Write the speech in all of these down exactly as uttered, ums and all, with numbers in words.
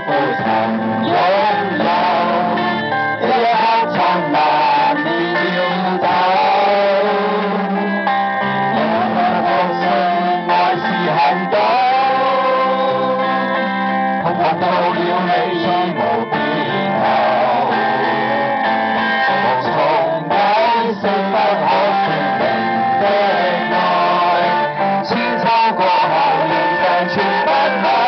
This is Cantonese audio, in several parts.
父曾擁有，這刻燦爛便要走。我確信愛是行動，碰到了你再無變後，從解釋不可說明的愛，千秋過後仍像傳不開。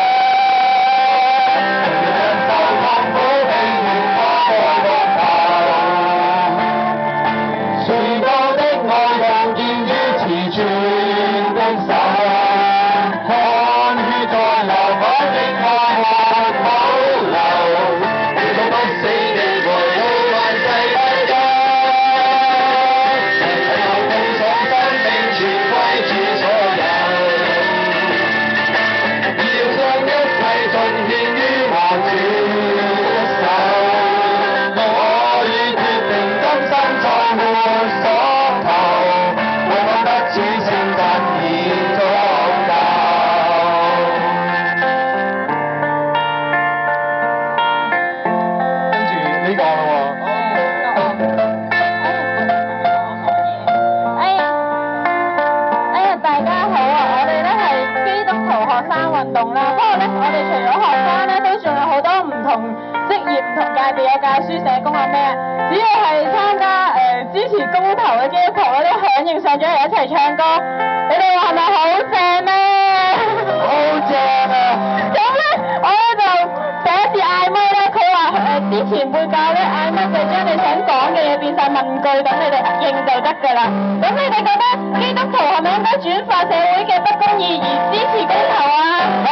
教書社工啊咩啊，只要係參加誒、呃、支持公投嘅基督徒咧，都響應上咗嚟一齊唱歌，你哋話係咪好正咧？ 好正啊！ 咁咧，我咧就第一次嗌咪咧，佢話誒之前會教咧嗌咪就將你想講嘅嘢變晒問句，等你哋應就得㗎啦。咁你哋覺得基督徒係咪應該轉化社會嘅不公義而支持公投啊？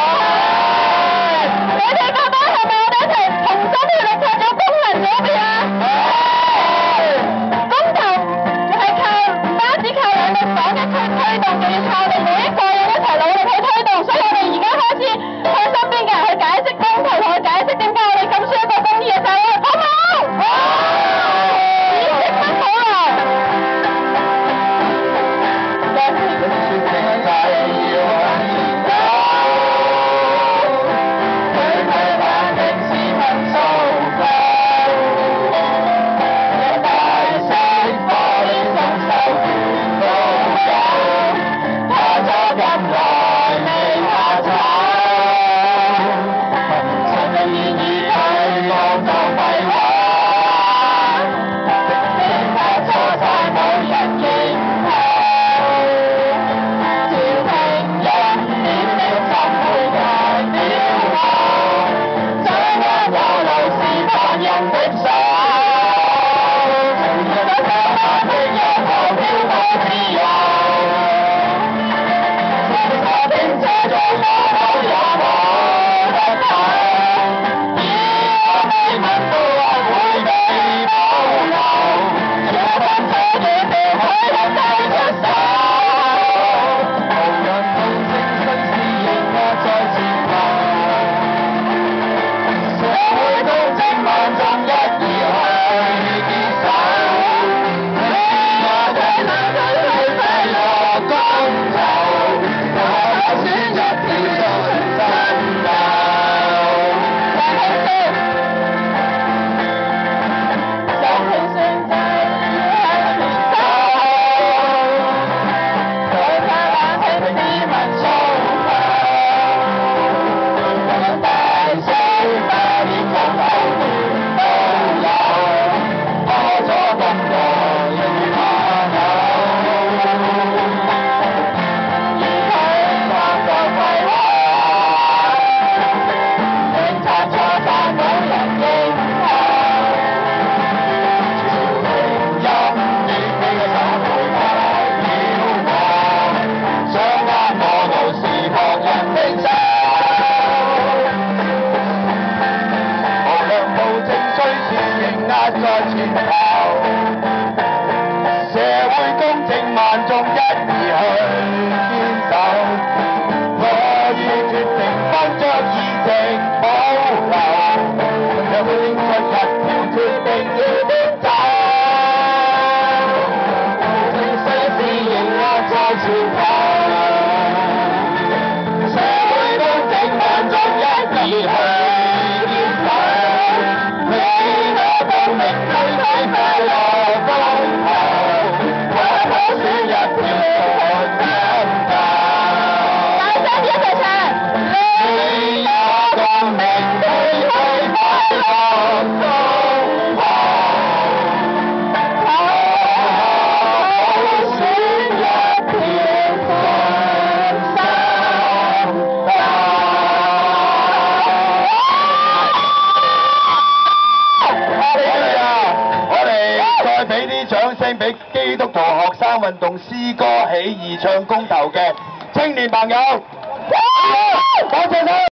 你哋覺得係咪我哋一齊同心協力創造公民嗰邊啊？公投係靠唔單止靠兩個黨一齊推動，仲要靠你每一個人一齊努力去推動，所以我哋而家開始向身邊嘅人去解釋公投，同佢解釋點解我哋咁需要一個公義嘅社會，好唔好？好！意識不好啊！社會公正萬眾一意去。 聲俾基督徒學生運動詩歌起義唱公投嘅青年朋友，多謝晒。